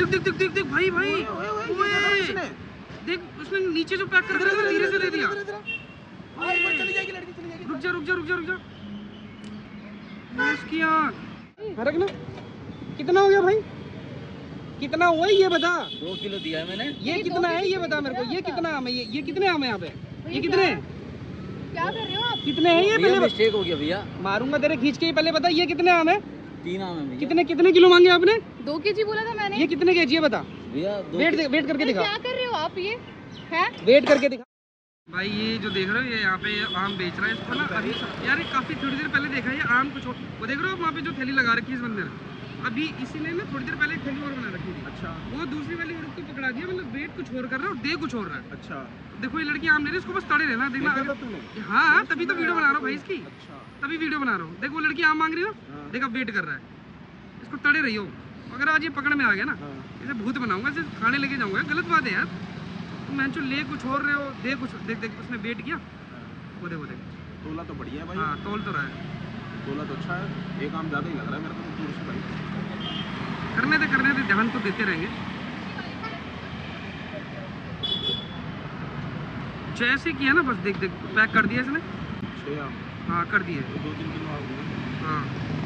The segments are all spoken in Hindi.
देख देख देख देख देख भाई भाई, ओए देख उसने नीचे जो पैक कर दिया ना, धीरे से दे दिया। रुक जा रुक जा रुक जा रुक जा, इसकी आँख रख ना। कितना हो गया भाई, कितना हुआ ये बता। 2 किलो दिया है मैंने। ये कितना है ये बता मेरे को, ये कितना आम है, ये कितने आम है यहाँ पे, ये कितने हैं? क्या कर रहे हो आप? कितने हैं ये? पहले मिस्टेक हो गया भैया, मारूंगा तेरे खींच के। पहले बता ये कितने आम है? 3 आम है भैया। कितने कितने किलो मांगे आपने? 2 केजी बोला था मैंने। ये कितने केजी है बता भैया। वेट करके दिखा। क्या कर रहे हो आप, ये है वेट करके दिखा भाई। ये जो देख रहे हो ये यहाँ पे आम बेच रहा है, इसको ना अभी यार काफी थोड़ी देर पहले देखा ये आम कुछ वो देख रहे हो वहाँ पे जो थैली लगा रखी है इस बंदे ने, अभी इसी ने ना थोड़ी देर पहले एक थैली और बना रखी थी। अच्छा। वो दूसरी वाली औरत को पकड़ा दिया, मतलब वेट कुछ और कर रहा है और दे कुछ और रहा है। अच्छा। देखो ये लड़की आम ले रही है, इसको बस तड़े रहना देखना। हाँ तभी तो वीडियो बना रहा हूँ भाई इसकी। तभी वीडियो बना रहा हूँ। देखो वो लड़की आम मांग रही है ना, देखा वेट कर रहा है, इसको तड़े रही हो। अगर आज ये पकड़ में आ गया ना, इसे भूत बनाऊंगा, इसे खाने लेके जाऊंगा। गलत बात है यार, मैं जो ले कुछ और रहे हो, दे कुछ। देख देख उसने वेट किया, वो देख तोला तो बढ़िया है भाई। हाँ तोल तो रहा है, तोला तो अच्छा है। एक आम ज़्यादा ही लग रहा है मेरे को दूर से भाई। करने दे, ध्यान तो देते रहेंगे। जैसे किया ना बस देख देख पैक कर दिया इसने। 6 आम। हाँ कर दिए। 2-3 किलो आ गए। हाँ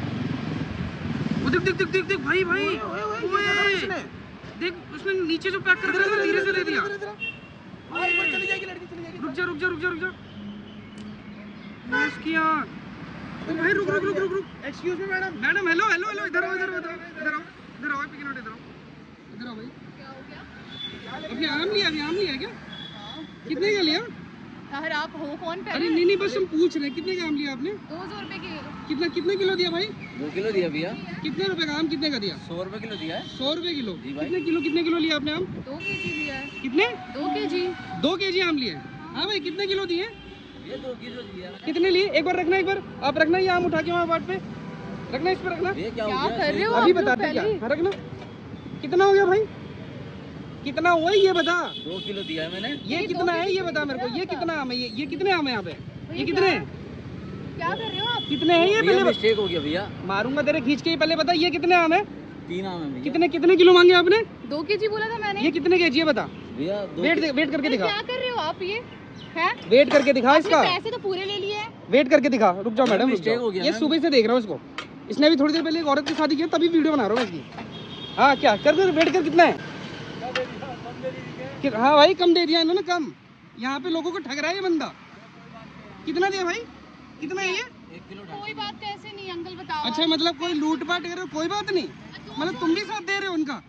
वो देख देख देख देख देख भाई भाई, ओए देख उसने नीचे जो पैक कर दिया ना, धीरे से दे दिया। रुक जा रुक जा रुक जा रुक जा, इसकी आँख भाई। रुक रुक रुक रुक रुक। Excuse me madam. Madam hello hello hello, इधर आओ इधर आओ इधर आओ इधर आओ, पिक नोट इधर आओ इधर आओ भाई। क्या हो गया? अभी आम लिया, अभी आम लिया क्या? कितने का लिया? यार आप हो कौन पहले? अरे नहीं बस हम पूछ रहे हैं कितने का आम लिया आपने? 200 रुपए की। कितना कितने किलो दिया भाई? 2 किलो दिया भैया। कितने रुपए का आम, कितने का दिया? 100 रुपए किलो दिया है। 100 रुपए किलो। जी भाई। कितने किलो लिया आपने आम? 2 केजी दिया है। कितने? 2 केजी। 2 केजी आम लिए। हाँ भाई कितने किलो दिए? ये 2 किलो दिया है। कितने लिए? एक बार रखना, एक बार आप रखना, ये आम उठा के वहाँ बाट पे रखना, इस पे रखना। ये क्या क्या हो कर रहे हो अभी आप लोग बताते क्या। पहले? हाँ रखना। कितना हो गया भाई, कितना हुआ ये बता। 2 किलो दिया है मैंने। ये कितना है ये बता मेरे को, ये कितना आम है, ये कितने आम है यहाँ पे, ये कितने हैं? क्या कर रहे हो आप? कितने हैं ये? पहले मिस्टेक हो गया भैया, मारूंगा तेरे खींच के। पहले बता ये कितने आम है? 3 आम है भैया। कितने कितने किलो मांगे आपने? 2 केजी बोला था मैंने। ये कितने केजी है बता। भैया वेट करके दिखा। क्या कर रहे हो आप, ये है? वेट करके दिखा इसका। पैसे तो पूरे ले लिए हैं। वेट करके दिखा। रुक जाओ मैडम, रुक मिस्टेक जाओ। हो गया ये मैम। सुबह से देख रहा हूँ इसको, इसने अभी थोड़ी देर पहले एक औरत की शादी की है, तभी वीडियो बना रहा हूँ इसकी। हाँ क्या कर वेट कर, कितना है? हाँ भाई कम दे दिया इन्होंने, कम। यहाँ पे लोगों को ठग रहा है ये बंदा। कितना दिया भाई, कितना है ये? 1 किलो। कोई बात कैसे नहीं अंकल, बताओ। अच्छा मतलब कोई लूट पाट कर रहे हो? कोई बात नहीं, मतलब तुम भी साथ दे रहे हो उनका।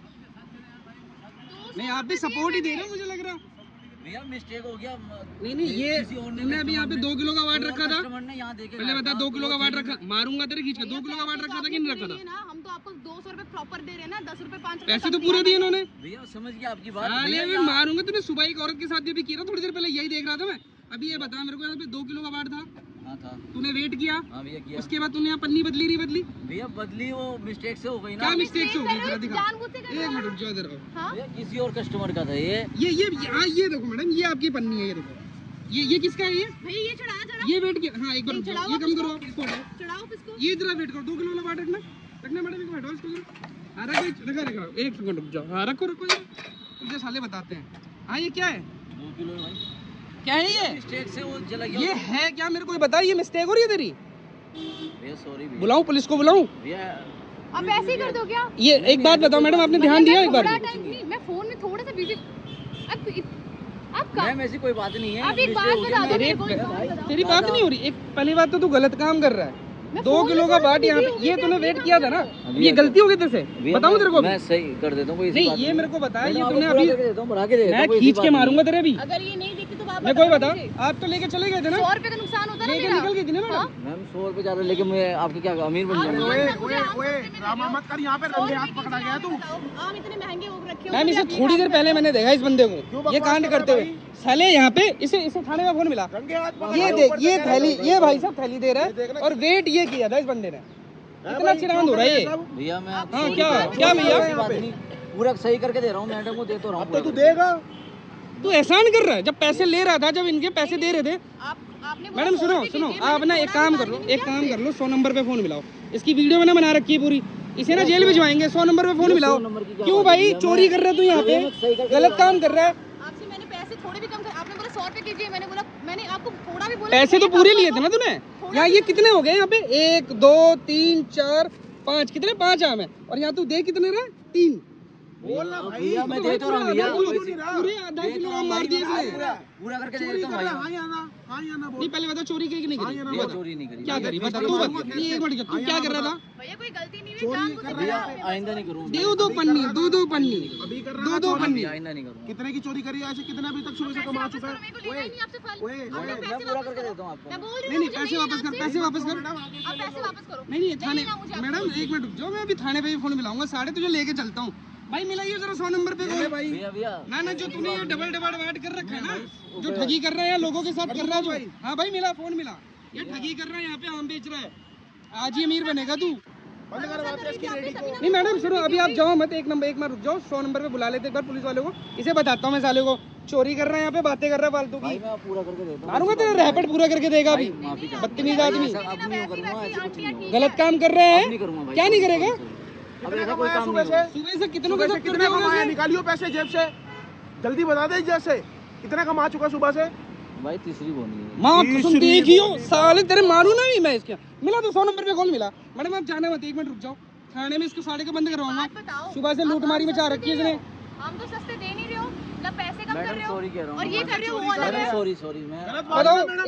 नहीं आप भी सपोर्ट ही दे रहे हो मुझे लग रहा। भैया मिस्टेक हो गया। नहीं ये तुमने अभी यहाँ पे 2 किलो का वाट रखा था। कस्टमर ने यहाँ देखे पहले बता 2 किलो का वाट रखा, मारूंगा तेरे खींच के। 2 किलो का वाट रखा था कि नहीं रखा था? ना हम तो आपको 200 रुपए प्रॉपर दे रहे हैं ना, 10 रुपए 5 रुपए पैसे तो पूरे दिए इन्होंने। भैया समझ गया आपकी बात। अरे मैं मारूंगा। तूने सुबह एक औरत के साथ भी किया था, थोड़ी देर पहले यही देख रहा था मैं। अभी ये बता मेरे को, यहाँ पे 2 किलो का वाट था। हाँ था। तूने वेट किया? हाँ भैया किया। उसके बाद तूने यहाँ पन्नी बदली नहीं बदली? भैया बदली, वो मिस्टेक से हो गई ना। क्या मिस्टेक से हो गई? जरा दिखा। जानबूझ से कर रहे एक हो। मिनट रुक जाओ इधर आओ। हाँ? भैया किसी और कस्टमर का था ये। हाँ ये देखो मैडम, ये आपकी पन्नी है, ये देखो। ये किसका है ये? भैया ये चढ़ा जरा। ये वेट किया। हाँ एक बार रुक जाओ, ये कम करो आप इसको। चढ़ाओ इसको। ये जरा वेट करो, 2 किलो वाला वाट रखना मैडम, एक हटाओ इसको जरा। हाँ रखो, एक सेकंड रुक जाओ। हाँ रखो मुझे साले बताते हैं। हाँ ये क्या है? 2 किलो भाई। क्या है ये? मिस्टेक से वो जला गया। ये है क्या मेरे को बता, ये मिस्टेक हो रही है तेरी? भैया सॉरी भैया। बुलाऊं पुलिस को, बुलाऊं? भैया आप ऐसे ही कर दो क्या? ये एक बात बताओ मैडम, आपने ध्यान दिया एक बार? थोड़ा टाइम नहीं, मैं फोन में थोड़ा सा बिजी। आप मैम ऐसी कोई बात नहीं है। आप एक बात बता दो मेरे को, एक बात बता दो। तेरी बात नहीं हो रही। एक पहली बात तो तू गलत काम कर रहा है। 2 किलो का बाट यहाँ पे, ये तूने वेट किया था ना, ये गलती हो गई तेरे से। बताऊं तेरे को? मैं सही कर देता हूँ। नहीं ये मेरे को बता, ये तूने अभी बढ़ा के दे मैं खींच के मारूंगा तेरे भी। अगर ये नहीं दिखती तो आप मैं कोई बता, आप तो लेके चले गए थे ना? 100 रुपए का नुकसान होता है लेके ना निकल गई थी ना मैडम? मैम 100 रुपए ज्यादा लेके मैं आपके क्या अमीर बन जाऊंगा? ओए ड्रामा मत कर, यहाँ पे रंगे हाथ पकड़ा गया तू। आम इतने महंगे वो रखे हो। मैम इसे थोड़ी देर पहले मैंने देखा इस बंदे को, ये कांड करते हुए। साले यहाँ पे इसे थाने में फोन मिला। रंगे हाथ पकड़ा। ये देख, ये थैली, ये भाई साहब थैली दे रहा है और वेट ये किया था इस बंदे ने। इतना चिरांद हो रहा है ये। भैया मैं हाँ क्या भैया? पूरा सही करके दे रहा हूँ, मैडम को दे तो रहा हूँ। अब तो तू देगा। तू एहसान कर रहा है, जब पैसे ले रहा था, जब इनके पैसे दे रहे थे। आपने मैडम सुनो आप ना एक काम कर लो, 100 नंबर पे फोन मिलाओ। इसकी वीडियो मैंने बना रखी है पूरी, इसे ना जेल भिजवाएंगे। 100 नंबर पे फोन मिलाओ। 100 नंबर की क्या क्यों बात भाई है? चोरी कर रहे हो तू यहाँ पे, सही करके गलत काम कर रहा है। आपसे मैंने पैसे थोड़े भी कम कर, आपने बोला 100 रुपए कीजिए, मैंने बोला, मैंने आपको थोड़ा भी बोला। पैसे तो पूरे लिए थे ना तूने। यहाँ ये कितने हो गए यहाँ पे, 1 2 3 4 5, कितने 5 आम है, और यहाँ तू दे कितने रहा, 3। बोलना भाई, भैया मैं दे तो रहा हूँ भैया, पूरे आधा किलो आम मार दिए इसने। पूरा करके दे चोरी देता हूँ कर रहा भाई। हाँ या ना, हाँ या ना बोल। नहीं पहले बता चोरी की कि नहीं करी, भैया चोरी नहीं करी। क्या करी बता तू बता। नहीं एक मिनट, तू क्या कर रहा था। भैया कोई गलती नहीं हुई, जानबूझ के भैया कर रहे हैं। आइंदा नहीं करूँगा। दो पन्नी, दो पन्नी, अभी कर रहा दो पन्नी। आइंदा नहीं करूँगा। कितने की चोरी करी है ऐसे, कितने अभी तक सुबह से कमा वापस चुका करो, है? मेरे को लेना ही नहीं आपसे फल। ओए, आप ओए, पैसे मैं पूरा वापस करके करो। देता हूँ आपको। मैं बोल रही नहीं हूँ, नहीं मुझे पैसे नहीं वापस कर, लेना पैसे वापस कर। आप पैसे वापस करो। नहीं थाने, लेना मुझे मैडम आपसे। 1 मिनट रुक जाओ, मैं अभी थाने पे भी फोन मिलाऊंगा, साढ़े तुझे लेके चलता हूँ भाई। मिलाइए जरा 100 नंबर पे कॉल। भैया भैया ना जो तूने ये डबल डिवाइड कर रखा है ना, जो ठगी कर रहा है लोगों के साथ कर रहा है जो। हाँ भाई मिला, फोन मिला। ये ठगी कर रहा है, यहाँ पे आम बेच रहा है, आज ही अमीर बनेगा तू। बंद कर बात है इसकी रेडी को। नहीं मैडम सुनो, अभी आप जाओ मत, एक मिनट रुक जाओ, 100 नंबर पे बुला लेते एक बार पुलिस वालों को। इसे बताता हूँ मैं साले को, चोरी कर रहा है यहाँ पे, बातें कर रहा है फालतू भाई की। मैं पूरा करके देता हूँ। मारूंगा तेरा रैपट पूरा करके देगा अभी, भाई माफी चाहता हूँ। बदतमीज आदमी। ऐसा अब नहीं करूँगा, ऐसे कुछ नहीं होगा। गलत काम कर रहे अब नहीं हैं, करूँगा भाई। क्या नहीं करेगा। अब ऐसा कोई काम नहीं होगा। सुबह से कितनों के सुबह से साथ कर कितने रहे कमाए, हो। निकालियो पैसे जेब से, जल्दी बता दे जैसे कितने कमा चुका सुबह से। भाई तीसरी बोनी है। माँ तीसरी कसम देखियो बोली। साले तेरे मारू ना भी मैं इसके। मिला तो 100 नंबर पे कॉल मिला। मैडम आप जाना मत, 1 मिनट रुक जाओ, थाने में इसको साढ़े का बंद करवाऊंगा। बात बताओ। सुबह से लूटमारी मचा रखी है इसने। हम तो सस्ते दे नहीं रहे हो, मतलब पैसे कम कर मैडम रहे हो सॉरी कह रहा हूँ। और ये कर रहे हो, वो अलग मैडम है। सॉरी मैं गलत बात है बताओ, ना मैडम,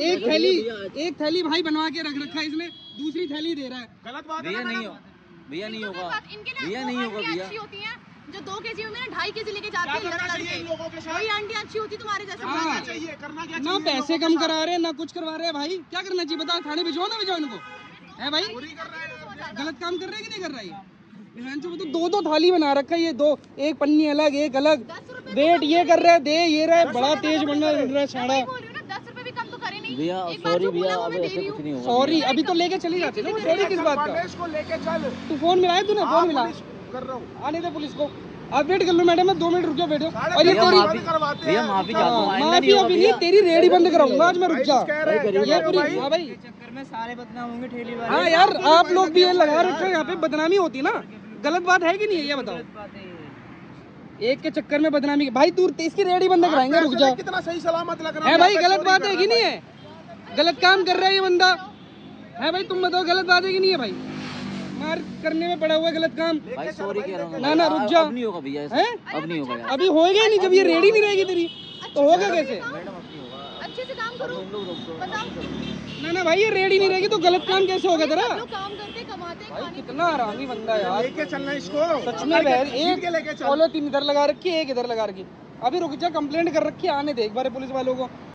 एक थैली भाई बनवा के रख रखा है इसने, दूसरी थैली दे रहा है। गलत बात है भैया ना नहीं मैडम। हो, भैया नहीं इनको होगा, बात- इनके ना भैया वो नहीं होगा आंटियां भैया। अच्छी होती हैं, जो 2 केजी में ना 2.5 केजी लेके जाती क्या है करना लड़ चाहिए इन के। लोगों के साथ? वही आंटी अच्छी होती तुम्हारे जैसे। हाँ। करना चाहिए, करना क्या ना चाहिए? पैसे कम करा रहे हैं ना कुछ करवा रहे हैं भाई, क्या करना चाहिए बताओ। थाने भिजवाओ ना भिजवाओ इनको, है भाई। चोरी कर रहा है। गलत काम कर रहे हैं कि नहीं कर रहा है ये? तो 2 थाली बना रखा है ये, 2 एक पन्नी अलग एक अलग। 10 रुपए वेट ये कर रहा है, दे ये रहा है, बड़ा तेज बन रहा है साड़ा। मैं बोल रही हूँ ना, 10 रुपए भी कम तो करे नहीं। भैया एक बार सॉरी जो भैया, बोला वो अब मैं दे ऐसे रही कुछ हूँ। नहीं होगा। सॉरी अभी तो लेके चली जाती है ना, सॉरी किस बात का। मालेश को लेके चल। तू फोन मिलाया तूने, हाँ, फोन मिला, पुलिस कर रहा हूँ। आने दे पुलिस को। आप वेट कर लो मैडम, मैं 2 मिनट रुक जाओ, बैठो। साढ़े और ये तीन तेरी बंद करवाते भैया हैं। माफी चाहता हूँ, आइंदा माफी नहीं होगा अभी नहीं, भैया। तेरी रेडी बंद कराऊंगा आज मैं, रुक जा। भाई, कह रहे हैं, क्या ये कह रहे हो पूरी भाई? हाँ भाई, चक्कर में सारे बदनाम होंगे ठेली वाले। हाँ यार आप लोग भी ये लगा रखे हो, यहाँ पे बदनामी होती है ना, गलत बात है कि नहीं है ये बताओ। बात है ये। एक के चक्कर में बदनामी, भाई तू इसकी रेडी बंद कराएंगे, रुक जा। कितना सही सलामत लग रहा है भाई, यहाँ पे गलत चोरी बात कर है कि रहा नहीं है? गलत काम कर रहा है ये बंदा, है भाई तुम बताओ गलत बात है कि नहीं है भाई? मार करने में पड़ा हुआ है गलत काम। भाई सॉरी कह रहा हूँ। ना, ना, रुक जा। अब नहीं होगा भैया ऐसा। हैं? अब नहीं होगा यार। अभी होएगा ही नहीं, जब ये रेडी नहीं रहेगी तेरी तो होगा कैसे? मैडम अब नहीं होगा। अच्छे से काम करो, तुम लोग रोक दो। बताओ। ना ना भाई ये रेडी नहीं रहेगी तो गलत काम कैसे होगा तेरा? सब लोग काम करते कमाते भाई खाने कितना आरामी बंदा यार, लेके चलना इसको। सच में बहन। खींच के लेके एक चल। पॉलिथीन इधर लगा रखी है, एक इधर लगा रखी। अभी रुक जा, कंप्लेंट कर रखी है, आने दे एक बार पुलिस वालों को।